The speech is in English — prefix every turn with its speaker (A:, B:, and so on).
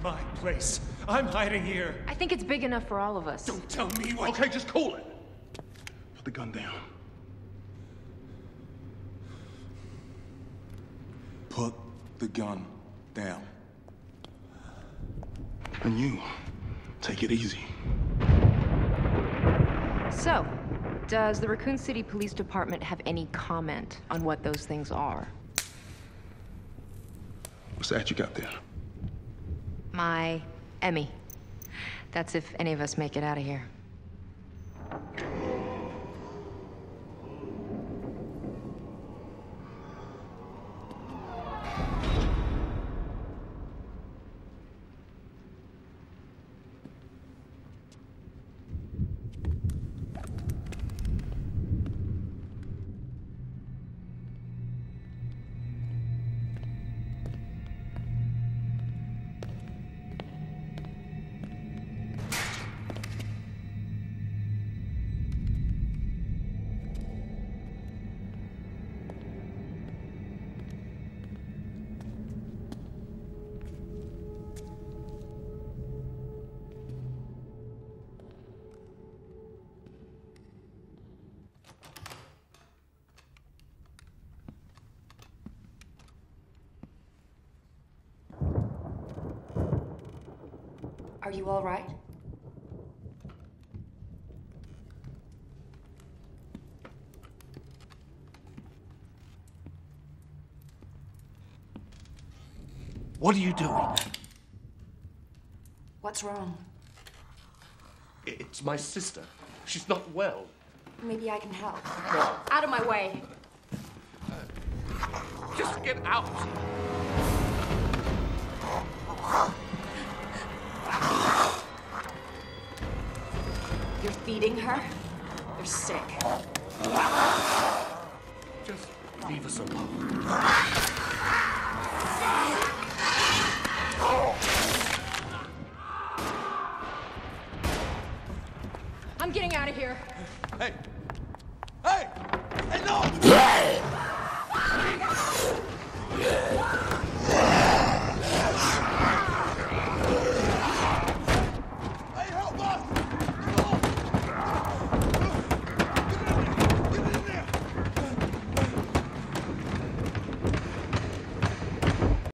A: my place. I'm hiding here.
B: I think it's big enough for all of us.
A: Don't tell me what...
C: Okay, just cool it. Put the gun down.
D: Put the gun down.
C: And you, take it easy.
B: So, does the Raccoon City Police Department have any comment on what those things are?
C: What's that you got there?
B: My Emmy. That's if any of us make it out of here.
E: Are you all right?
A: What are you doing?
E: What's wrong?
A: It's my sister. She's not well.
E: Maybe I can help.
A: No.
E: Out of my way.
A: Just get out.
E: You're feeding her? You're sick.
A: Just leave us alone.
B: I'm getting out of here.
D: Hey! Hey! Hey, no!